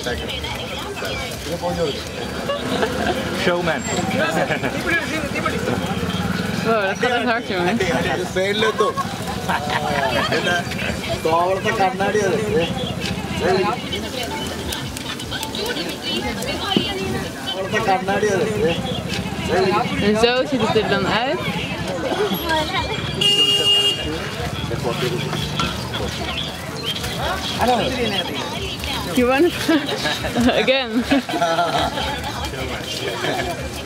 Showman. Wow, dat gaat echt hard, jongen. En zo ziet het er dan uit. You want it? Again.